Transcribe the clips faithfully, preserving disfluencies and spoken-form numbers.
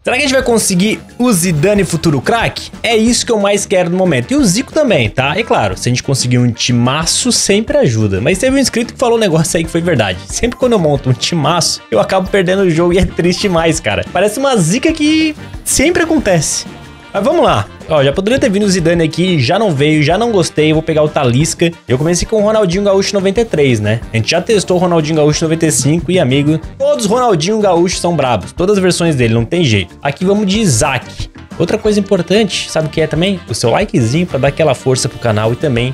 Será que a gente vai conseguir o Zidane futuro craque? É isso que eu mais quero no momento. E o Zico também, tá? E claro, se a gente conseguir um timaço, sempre ajuda. Mas teve um inscrito que falou um negócio aí que foi verdade. Sempre quando eu monto um timaço, eu acabo perdendo o jogo e é triste demais, cara. Parece uma zica que sempre acontece. Mas vamos lá. Ó, já poderia ter vindo o Zidane aqui, já não veio, já não gostei, vou pegar o Talisca. Eu comecei com o Ronaldinho Gaúcho noventa e três, né? A gente já testou o Ronaldinho Gaúcho noventa e cinco e, amigo, todos os Ronaldinho Gaúcho são brabos. Todas as versões dele, não tem jeito. Aqui vamos de Isaac. Outra coisa importante, sabe o que é também? O seu likezinho pra dar aquela força pro canal e também...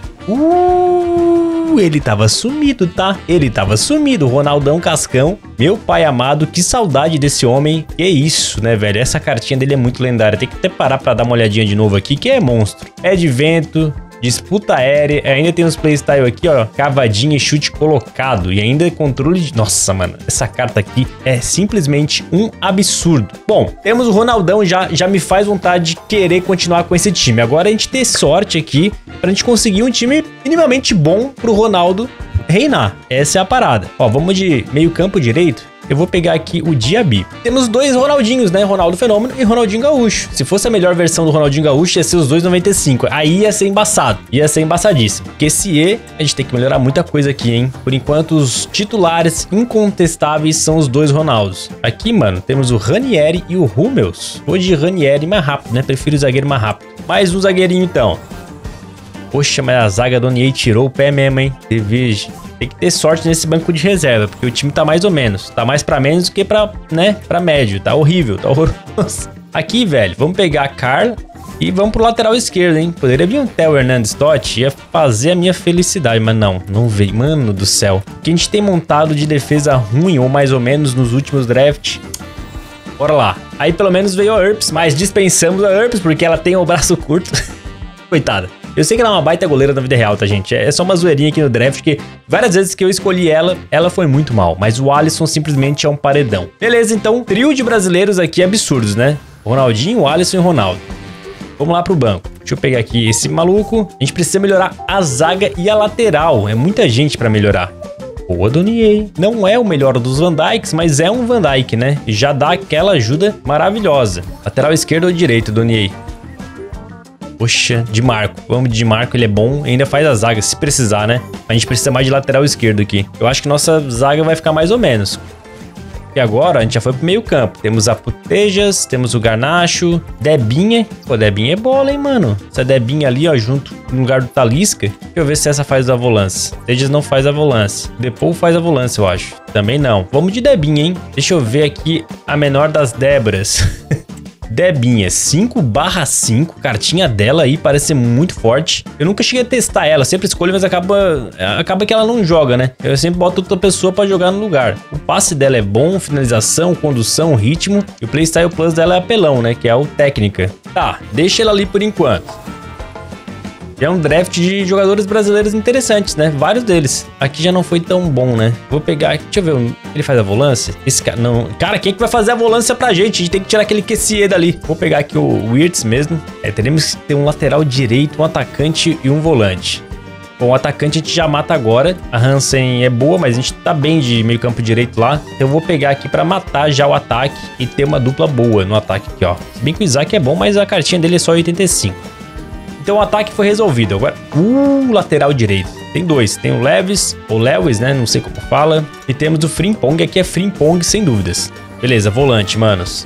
Uh, ele tava sumido, tá? Ele tava sumido, Ronaldão Cascão. Meu pai amado, que saudade desse homem. Que isso, né, velho? Essa cartinha dele é muito lendária. Tem que até parar pra dar uma olhadinha de novo aqui, que é monstro. É de vento, disputa aérea, ainda tem uns playstyle aqui, ó, cavadinha e chute colocado. E ainda controle de... Nossa, mano, essa carta aqui é simplesmente um absurdo. Bom, temos o Ronaldão, já, já me faz vontade de querer continuar com esse time. Agora a gente ter sorte aqui pra gente conseguir um time minimamente bom pro Ronaldo reinar. Essa é a parada. Ó, vamos de meio campo direito. Eu vou pegar aqui o Diaby. Temos dois Ronaldinhos, né? Ronaldo Fenômeno e Ronaldinho Gaúcho. Se fosse a melhor versão do Ronaldinho Gaúcho, ia ser os dois noventa e cinco. Aí ia ser embaçado. Ia ser embaçadíssimo. Porque esse E, a gente tem que melhorar muita coisa aqui, hein? Por enquanto, os titulares incontestáveis são os dois Ronaldos. Aqui, mano, temos o Ranieri e o Hummels. Vou de Ranieri mais rápido, né? Prefiro o zagueiro mais rápido. Mais um zagueirinho, então. Poxa, mas a zaga do Niei tirou o pé mesmo, hein? Cerveja. Tem que ter sorte nesse banco de reserva, porque o time tá mais ou menos. Tá mais pra menos do que pra, né, pra médio. Tá horrível, tá horroroso. Aqui, velho, vamos pegar a Carla e vamos pro lateral esquerdo, hein? Poderia vir um Theo Hernandes Totti, ia fazer a minha felicidade, mas não, não veio. Mano do céu. O que a gente tem montado de defesa ruim, ou mais ou menos, nos últimos drafts. Bora lá. Aí pelo menos veio a Earps, mas dispensamos a Earps porque ela tem o braço curto. Coitada. Eu sei que ela é uma baita goleira na vida real, tá, gente? É só uma zoeirinha aqui no draft, que várias vezes que eu escolhi ela, ela foi muito mal. Mas o Alisson simplesmente é um paredão. Beleza, então, trio de brasileiros aqui absurdos, né? Ronaldinho, Alisson e Ronaldo. Vamos lá pro banco. Deixa eu pegar aqui esse maluco. A gente precisa melhorar a zaga e a lateral. É muita gente pra melhorar. Boa, Donier. Não é o melhor dos Van Dijks, mas é um Van Dijk, né? E já dá aquela ajuda maravilhosa. Lateral esquerdo ou direito, Donier? Poxa, de Marco. Vamos de Marco, ele é bom. Ainda faz a zaga, se precisar, né? A gente precisa mais de lateral esquerdo aqui. Eu acho que nossa zaga vai ficar mais ou menos. E agora a gente já foi pro meio campo. Temos a Putejas, temos o Garnacho, Debinha. Pô, Debinha é bola, hein, mano? Essa Debinha ali, ó, junto no lugar do Talisca. Deixa eu ver se essa faz a volância. Putejas não faz a volância. Depou faz a volância, eu acho. Também não. Vamos de Debinha, hein? Deixa eu ver aqui a menor das Débras. Debinha, cinco barra cinco, cartinha dela aí, parece ser muito forte. Eu nunca cheguei a testar ela, sempre escolho, mas acaba, acaba que ela não joga, né? Eu sempre boto outra pessoa pra jogar no lugar. O passe dela é bom, finalização, condução, ritmo. E o Playstyle Plus dela é apelão, né? Que é o técnica. Tá, deixa ela ali por enquanto. É um draft de jogadores brasileiros interessantes, né? Vários deles. Aqui já não foi tão bom, né? Vou pegar... Deixa eu ver. Ele faz a volância? Esse cara... Não. Cara, quem é que vai fazer a volância pra gente? A gente tem que tirar aquele Q C E dali. Vou pegar aqui o Wirtz mesmo. É, teremos que ter um lateral direito, um atacante e um volante. Bom, o atacante a gente já mata agora. A Hansen é boa, mas a gente tá bem de meio campo direito lá. Então eu vou pegar aqui pra matar já o ataque e ter uma dupla boa no ataque aqui, ó. Se bem que o Isaac é bom, mas a cartinha dele é só oitenta e cinco. Então o ataque foi resolvido. Agora, uh, lateral direito. Tem dois. Tem o Levis, ou Lewis, né? Não sei como fala. E temos o Frimpong. Aqui é Frimpong, sem dúvidas. Beleza, volante, manos.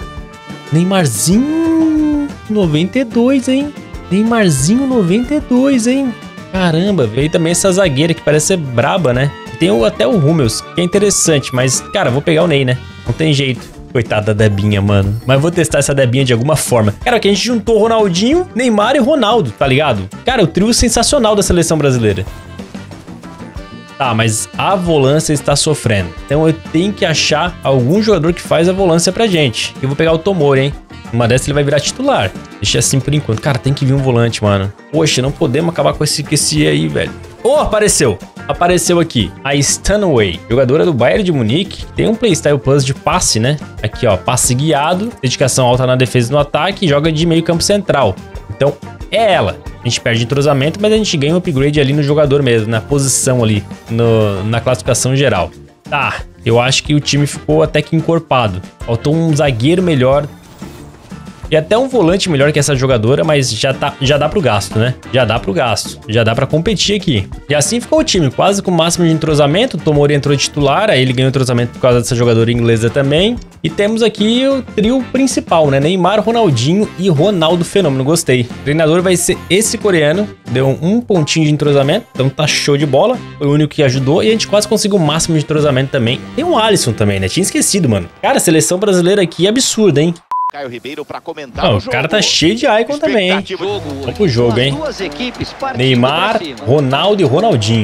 Neymarzinho noventa e dois, hein? Neymarzinho noventa e dois, hein? Caramba, veio também essa zagueira que parece ser braba, né? Tem o, até o Hummels, que é interessante. Mas, cara, vou pegar o Ney, né? Não tem jeito. Coitada da Debinha, mano. Mas vou testar essa Debinha de alguma forma. Cara, aqui a gente juntou Ronaldinho, Neymar e Ronaldo, tá ligado? Cara, o trio sensacional da seleção brasileira. Tá, mas a volância está sofrendo. Então eu tenho que achar algum jogador que faz a volância pra gente. Eu vou pegar o Tomori, hein? Uma dessas ele vai virar titular. Deixa assim por enquanto. Cara, tem que vir um volante, mano. Poxa, não podemos acabar com esse, com esse aí, velho. Oh, apareceu! Apareceu aqui a Stanway, jogadora do Bayern de Munique. Tem um Playstyle Plus de passe, né? Aqui, ó, passe guiado, dedicação alta na defesa e no ataque, joga de meio campo central. Então, é ela. A gente perde entrosamento, mas a gente ganha um upgrade ali no jogador mesmo, na posição ali, no, na classificação geral. Tá, Eu acho que o time ficou até que encorpado. Faltou um zagueiro melhor. E até um volante melhor que essa jogadora, mas já, tá, já dá pro gasto, né? Já dá pro gasto. Já dá pra competir aqui. E assim ficou o time, quase com o máximo de entrosamento. O Tomori entrou titular, aí ele ganhou entrosamento por causa dessa jogadora inglesa também. E temos aqui o trio principal, né? Neymar, Ronaldinho e Ronaldo Fenômeno. Gostei. O treinador vai ser esse coreano. Deu um pontinho de entrosamento, então tá show de bola. Foi o único que ajudou e a gente quase conseguiu o máximo de entrosamento também. Tem um Alisson também, né? Tinha esquecido, mano. Cara, a seleção brasileira aqui é absurda, hein? Caio Ribeiro para comentar oh, o, o cara tá cheio de icon também, hein? Jogo. Vamos pro jogo, hein? Neymar, Ronaldo e Ronaldinho.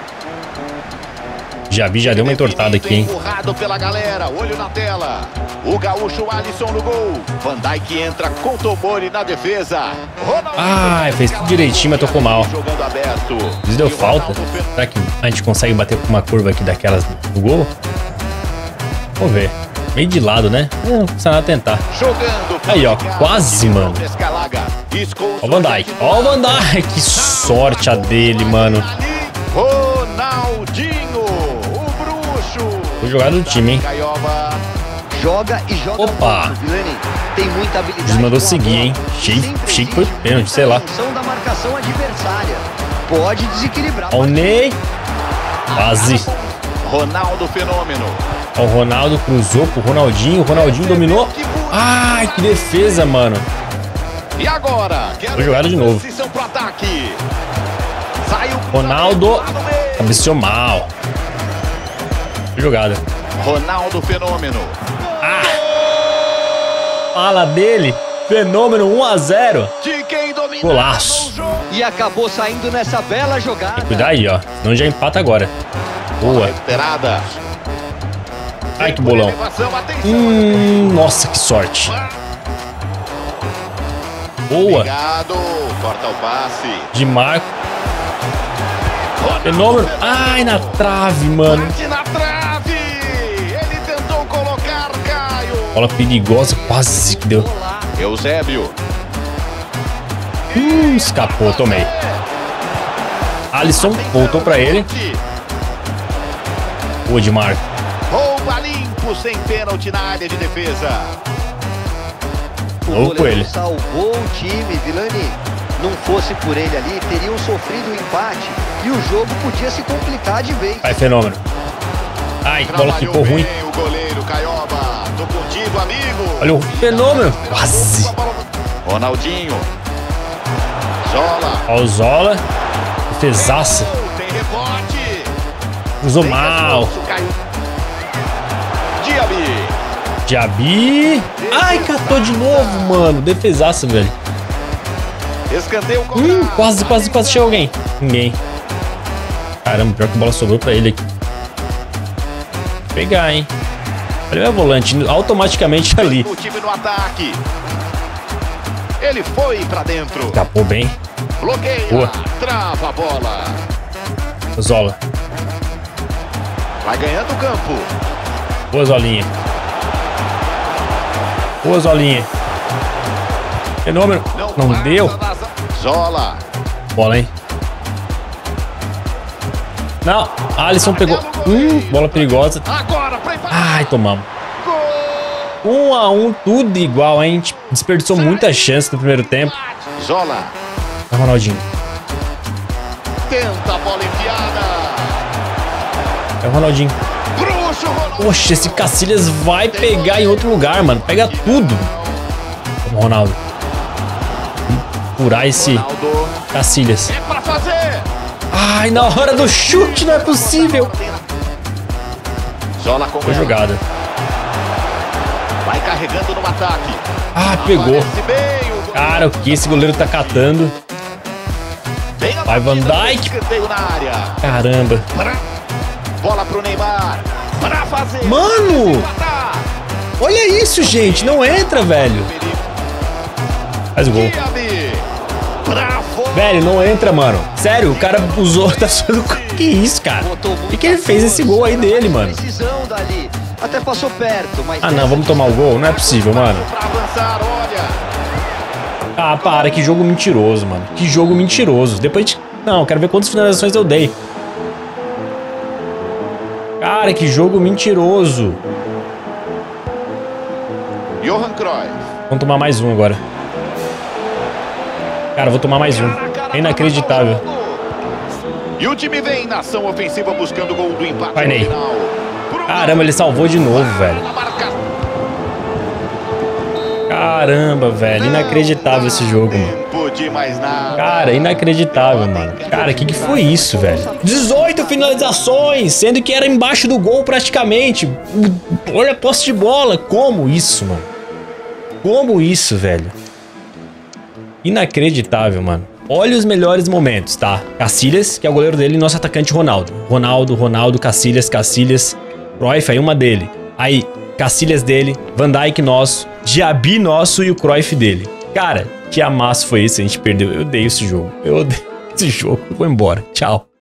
Já vi, já deu uma entortada aqui, hein? Empurrado pela galera, olho na tela. O gaúcho Alisson no gol. Van Dijk entra com Tomori na defesa. Ah, fez tudo direitinho, mas tocou mal. Jogando aberto. Isso deu falta. Será que a gente consegue bater com uma curva aqui daquelas do gol? Vamos ver. Meio de lado, né? Não precisa nada tentar. Aí, ó. Quase, mano. Ó o Van Dijk. Ó o Van Dijk. Que sorte a dele, mano. Ronaldinho, o bruxo. Vou jogar no time, hein? Joga e joga. Opa. Muito, tem muita habilidade. Eles mandou seguir, hein? Achei, achei que foi pênalti, sei lá. Da marcação adversária. Pode desequilibrar. Ó o Ney. Quase. Ronaldo Fenômeno. Ó, o Ronaldo cruzou pro Ronaldinho. O Ronaldinho dominou. Ai, que defesa, mano. E agora? Vou jogar de novo. Ronaldo cabeceou mal. Jogada. Ronaldo Fenômeno. Ah! Fala dele. Fenômeno um a zero. Golaço. E acabou saindo nessa bela jogada. Tem que cuidar aí, ó. Senão já empata agora. Boa. Ai, que bolão. Hum, nossa, que sorte. Boa. Corta o passe. De Marco. Fenômeno. Ai, na trave, mano. Na trave. Ele tentou colocar, Caio. Bola perigosa, quase que deu. Eusébio. Hum, escapou, tomei. Alisson voltou pra ele. Boa de Marco. Rouba limpo, sem pênalti na área de defesa. Novo com ele. Salvou o time, Vilani. Não fosse por ele ali, teriam sofrido o empate e o jogo podia se complicar de vez. Vai, Fenômeno. Ai, que bola ficou ruim. O goleiro Caioba. Tô contigo, amigo. Olha o Fenômeno. Quase. Ronaldinho. Zola. Ó o Zola. Defesaça. Tem rebote. Usou mal. Diaby. Diaby. Ai, catou de novo, mano. Defesaça, velho. Escanteio. Hum, quase, quase, quase chegou alguém. Ninguém. Caramba, pior que a bola sobrou pra ele aqui. Vou pegar, hein. Olha o volante, automaticamente ali. O time no ataque. Ele foi pra dentro. Escapou bem. Bloqueia. Boa. Trava a bola. Zola. Vai ganhando o campo. Boa, Zolinha. Boa, Zolinha. Fenômeno. Não, Não deu. Zola. Bola, hein. Não. Alisson pegou. Hum, bola perigosa. Agora, ai, tomamos. Um a um, tudo igual, hein. A gente desperdiçou muita chance no primeiro tempo. Zola. É o Ronaldinho. Tenta a bola enfiada. É o Ronaldinho. Poxa, esse Cacilhas vai pegar em outro lugar, mano. Pega tudo. O Ronaldo. Furar esse Cacilhas. É pra fazer. Ai, na hora do chute não é possível. Zola com Foi jogada. Vai carregando no ataque. Ah, pegou. Cara, o que esse goleiro tá catando? Vai, Van Dijk. Caramba. Bola pro Neymar. Pra fazer. Mano! Olha isso, gente. Não entra, velho. Faz o gol. Velho, não entra, mano. Sério, o cara usou... Tá fazendo... Que isso, cara? E que ele fez esse gol aí dele, mano? Até passou perto, mas... Ah, não. Vamos tomar o gol? Não é possível, mano. Ah, para. Que jogo mentiroso, mano. Que jogo mentiroso. Depois de... Não, quero ver quantas finalizações eu dei. Cara, que jogo mentiroso. Johan Cruyff. Vamos tomar mais um agora. Cara, vou tomar mais um. É inacreditável. E o time vem na ação ofensiva buscando o gol do empate. Vai, Ney. Caramba, ele salvou de novo, velho. Caramba, velho. Inacreditável esse jogo, mano. Cara, inacreditável, mano. Cara, o que, que foi isso, velho? dezoito finalizações, sendo que era embaixo do gol praticamente. Olha a posse de bola. Como isso, mano? Como isso, velho? Inacreditável, mano. Olha os melhores momentos, tá? Cacilhas, que é o goleiro dele, e nosso atacante Ronaldo. Ronaldo, Ronaldo, Cacilhas, Cacilhas. Cruyff, aí uma dele. Aí, Cacilhas dele, Van Dijk nosso, Diaby nosso e o Cruyff dele. Cara, que amasso foi esse? A gente perdeu. Eu odeio esse jogo. Eu odeio esse jogo. Eu vou embora. Tchau.